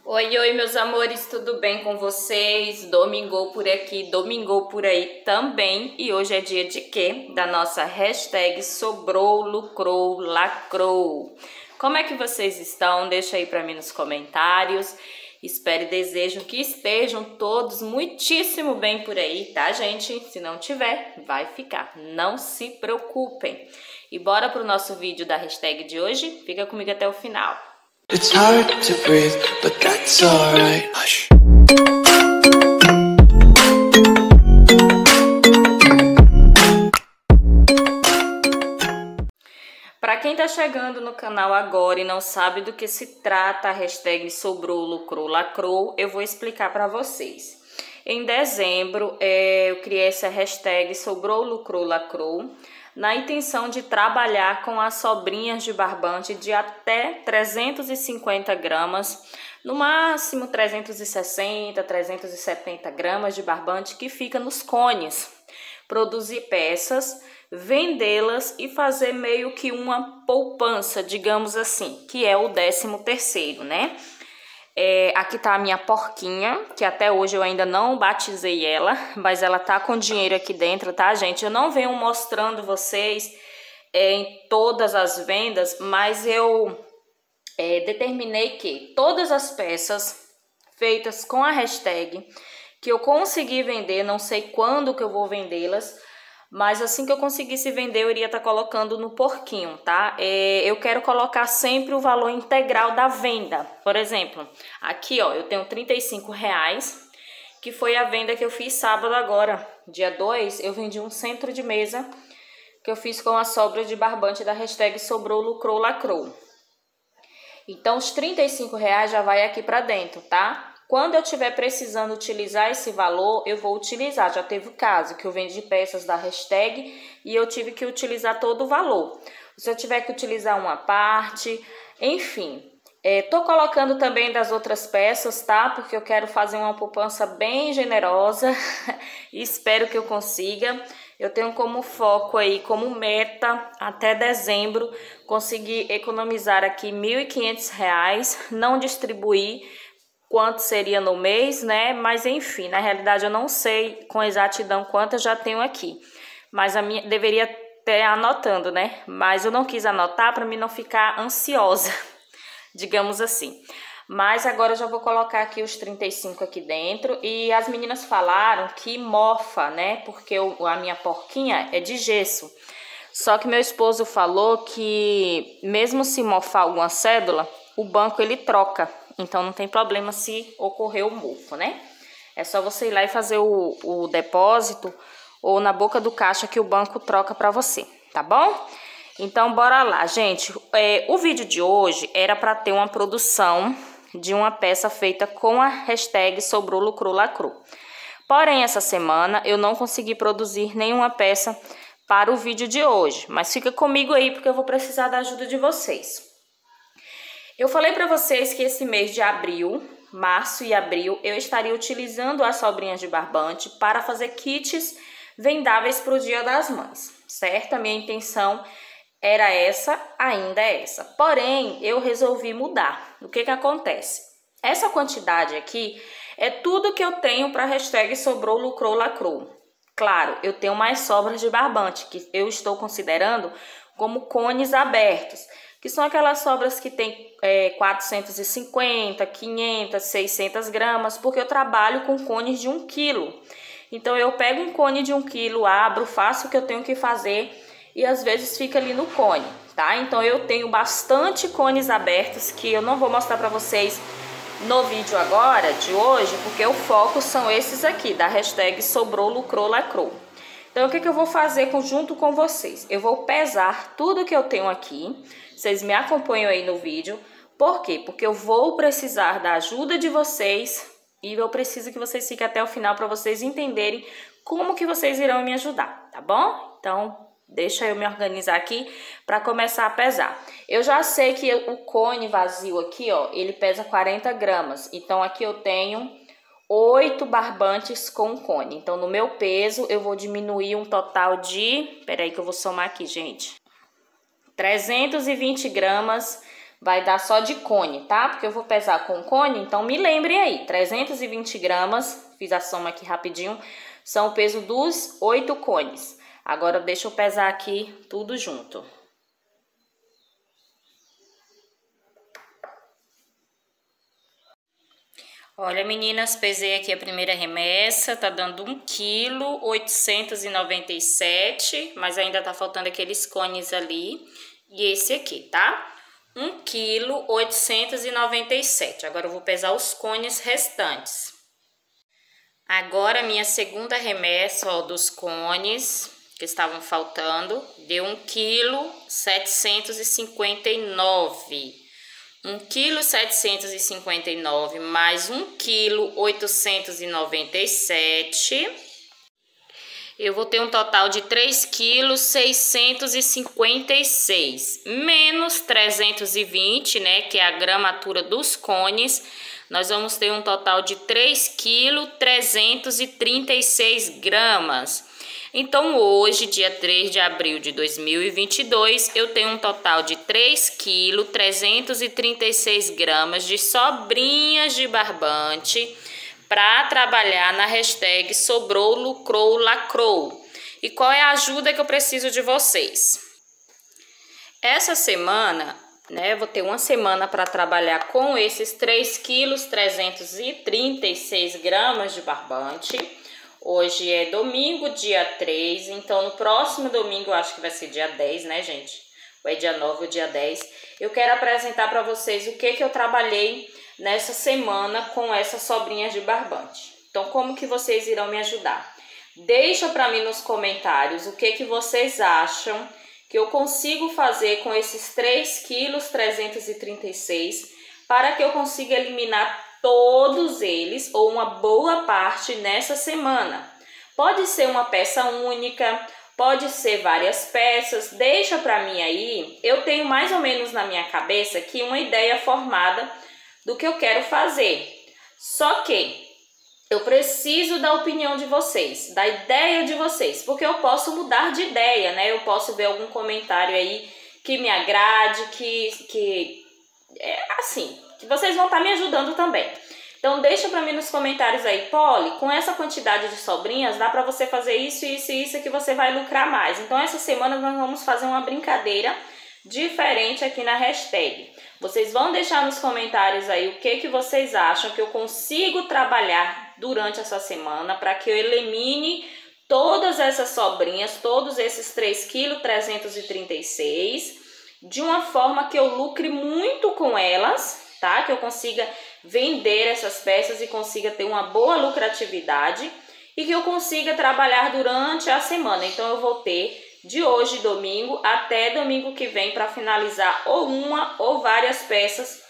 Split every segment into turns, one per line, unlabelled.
Oi, oi, meus amores, tudo bem com vocês? Domingou por aqui, domingou por aí também. E hoje é dia de quê? Da nossa hashtag sobrou, lucrou, lacrou. Como é que vocês estão? Deixa aí pra mim nos comentários. Espero e desejo que estejam todos muitíssimo bem por aí, tá, gente? Se não tiver, vai ficar. Não se preocupem. E bora pro nosso vídeo da hashtag de hoje? Fica comigo até o final.
It's hard to breathe, but that's alright. Hush.
Para quem tá chegando no canal agora e não sabe do que se trata a hashtag sobrou, lucrou, lacrou, eu vou explicar para vocês. Em dezembro, eu criei essa hashtag sobrou, lucrou, lacrou, na intenção de trabalhar com as sobrinhas de barbante de até 350 gramas, no máximo 360, 370 gramas de barbante que fica nos cones. Produzir peças, vendê-las e fazer meio que uma poupança, digamos assim, que é o 13º, né? Aqui tá a minha porquinha, que até hoje eu ainda não batizei ela, mas ela tá com dinheiro aqui dentro, tá, gente? Eu não venho mostrando vocês em todas as vendas, mas eu determinei que todas as peças feitas com a hashtag que eu consegui vender, não sei quando que eu vou vendê-las, mas assim que eu conseguisse vender, eu iria estar colocando no porquinho, tá? Eu quero colocar sempre o valor integral da venda. Por exemplo, aqui, ó, eu tenho R$35, que foi a venda que eu fiz sábado agora. Dia 2, eu vendi um centro de mesa que eu fiz com a sobra de barbante da hashtag sobrou, lucrou, lacrou. Então, os R$35 já vai aqui pra dentro, tá? Quando eu estiver precisando utilizar esse valor, eu vou utilizar. Já teve o caso que eu vendi peças da hashtag e eu tive que utilizar todo o valor. Se eu tiver que utilizar uma parte, enfim. Tô colocando também das outras peças, tá? Porque eu quero fazer uma poupança bem generosa e espero que eu consiga. Eu tenho como foco aí, como meta, até dezembro, conseguir economizar aqui R$1.500, não distribuir quanto seria no mês, né? Mas enfim, na realidade eu não sei com exatidão quanto eu já tenho aqui. Mas a minha deveria ter anotando, né? Mas eu não quis anotar para mim não ficar ansiosa, digamos assim. Mas agora eu já vou colocar aqui os 35 aqui dentro. E as meninas falaram que mofa, né? Porque a minha porquinha é de gesso. Só que meu esposo falou que mesmo se mofar alguma cédula, o banco ele troca. Então não tem problema se ocorrer o mofo, né? É só você ir lá e fazer o depósito ou na boca do caixa que o banco troca para você, tá bom? Então bora lá, gente. O vídeo de hoje era para ter uma produção de uma peça feita com a hashtag sobrou, lucrou, lacrou. Porém, essa semana eu não consegui produzir nenhuma peça para o vídeo de hoje. Mas fica comigo aí porque eu vou precisar da ajuda de vocês. Eu falei para vocês que esse mês de abril, março e abril, eu estaria utilizando as sobrinhas de barbante para fazer kits vendáveis para o Dia das Mães, certo? A minha intenção era essa, ainda é essa. Porém, eu resolvi mudar. O que acontece? Essa quantidade aqui é tudo que eu tenho para a hashtag sobrou, lucrou, lacrou. Claro, eu tenho mais sobras de barbante, que eu estou considerando como cones abertos, que são aquelas sobras que tem 450, 500, 600 gramas, porque eu trabalho com cones de 1 quilo. Então, eu pego um cone de 1 quilo, abro, faço o que eu tenho que fazer e às vezes fica ali no cone, tá? Então, eu tenho bastante cones abertos que eu não vou mostrar para vocês no vídeo agora, de hoje, porque o foco são esses aqui, da hashtag sobrou, lucrou, lacrou. Então, o que eu vou fazer junto com vocês? Eu vou pesar tudo que eu tenho aqui. Vocês me acompanham aí no vídeo. Por quê? Porque eu vou precisar da ajuda de vocês e eu preciso que vocês fiquem até o final para vocês entenderem como que vocês irão me ajudar, tá bom? Então, deixa eu me organizar aqui para começar a pesar. Eu já sei que o cone vazio aqui, ó, ele pesa 40 gramas. Então, aqui eu tenho 8 barbantes com cone. Então, no meu peso, eu vou diminuir um total de... Peraí que eu vou somar aqui, gente. 320 gramas vai dar só de cone, tá? Porque eu vou pesar com cone, então me lembrem aí, 320 gramas, fiz a soma aqui rapidinho, são o peso dos 8 cones. Agora deixa eu pesar aqui tudo junto. Olha, meninas, pesei aqui a primeira remessa, tá dando 1,897 kg, mas ainda tá faltando aqueles cones ali. E esse aqui, tá? 1,897 kg. Agora eu vou pesar os cones restantes. Agora, minha segunda remessa, ó, dos cones que estavam faltando, deu 1,759 kg. 1,759 kg mais 1,897 kg. Eu vou ter um total de 3,656 kg. Menos 320, né? Que é a gramatura dos cones. Nós vamos ter um total de 3,336 kg. Então, hoje, dia 3 de abril de 2022, eu tenho um total de 3,336 kg de sobrinhas de barbante para trabalhar na hashtag sobrou, lucrou, lacrou. E qual é a ajuda que eu preciso de vocês? Essa semana, né, eu vou ter uma semana para trabalhar com esses 3,336 kg de barbante. Hoje é domingo, dia 3, então no próximo domingo, eu acho que vai ser dia 10, né, gente? Ou é dia 9 ou dia 10. Eu quero apresentar para vocês o que eu trabalhei nessa semana com essas sobrinhas de barbante. Então, como que vocês irão me ajudar? Deixa para mim nos comentários o que vocês acham que eu consigo fazer com esses 3,336 kg para que eu consiga eliminar todos eles ou uma boa parte nessa semana. Pode ser uma peça única, pode ser várias peças, deixa para mim aí. Eu tenho mais ou menos na minha cabeça aqui uma ideia formada do que eu quero fazer. Só que eu preciso da opinião de vocês, da ideia de vocês, porque eu posso mudar de ideia, né? Eu posso ver algum comentário aí que me agrade, que é assim, que vocês vão estar me ajudando também. Então deixa para mim nos comentários aí, Polly, com essa quantidade de sobrinhas dá para você fazer isso, isso e isso que você vai lucrar mais. Então essa semana nós vamos fazer uma brincadeira diferente aqui na hashtag. Vocês vão deixar nos comentários aí o que vocês acham que eu consigo trabalhar durante essa semana para que eu elimine todas essas sobrinhas, todos esses 3,336 kg, de uma forma que eu lucre muito com elas, tá? Que eu consiga vender essas peças e consiga ter uma boa lucratividade e que eu consiga trabalhar durante a semana. Então eu vou ter de hoje, domingo, até domingo que vem para finalizar ou uma ou várias peças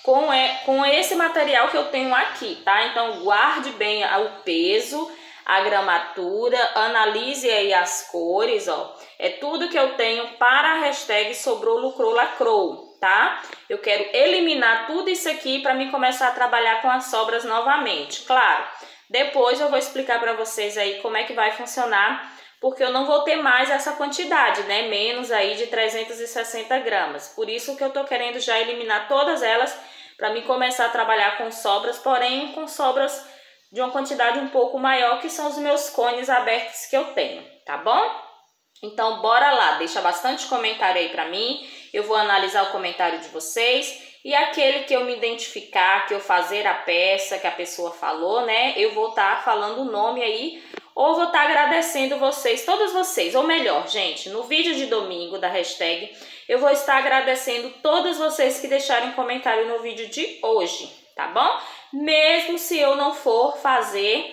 com esse material que eu tenho aqui, tá? Então guarde bem o peso, a gramatura, analise aí as cores, ó. É tudo que eu tenho para a hashtag sobrou, lucrou, lacrou, tá? Eu quero eliminar tudo isso aqui para mim começar a trabalhar com as sobras novamente. Claro, depois eu vou explicar para vocês aí como é que vai funcionar, porque eu não vou ter mais essa quantidade, né? Menos aí de 360 gramas. Por isso que eu tô querendo já eliminar todas elas para mim começar a trabalhar com sobras, porém com sobras de uma quantidade um pouco maior, que são os meus cones abertos que eu tenho, tá bom? Então, bora lá, deixa bastante comentário aí pra mim, eu vou analisar o comentário de vocês, e aquele que eu me identificar, que eu fazer a peça que a pessoa falou, né, eu vou estar falando o nome aí, ou vou estar agradecendo vocês, todos vocês, ou melhor, gente, no vídeo de domingo da hashtag, eu vou estar agradecendo todos vocês que deixaram comentário no vídeo de hoje, tá bom? Mesmo se eu não for fazer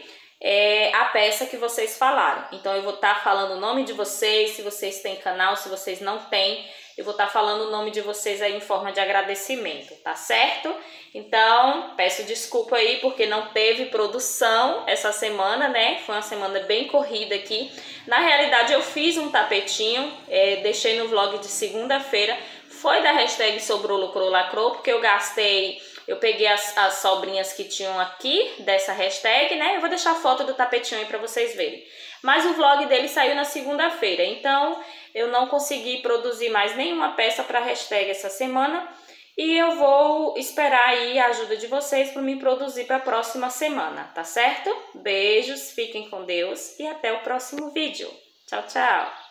a peça que vocês falaram. Então eu vou estar falando o nome de vocês, se vocês têm canal, se vocês não têm, eu vou estar falando o nome de vocês aí em forma de agradecimento, tá certo? Então, peço desculpa aí porque não teve produção essa semana, né? Foi uma semana bem corrida aqui. Na realidade, eu fiz um tapetinho, deixei no vlog de segunda-feira, foi da hashtag sobrou, lucrou, lacrou, porque eu peguei as sobrinhas que tinham aqui dessa hashtag, né? Eu vou deixar a foto do tapetinho aí pra vocês verem. Mas o vlog dele saiu na segunda-feira, então eu não consegui produzir mais nenhuma peça pra hashtag essa semana. E eu vou esperar aí a ajuda de vocês para me produzir para a próxima semana, tá certo? Beijos, fiquem com Deus e até o próximo vídeo. Tchau, tchau!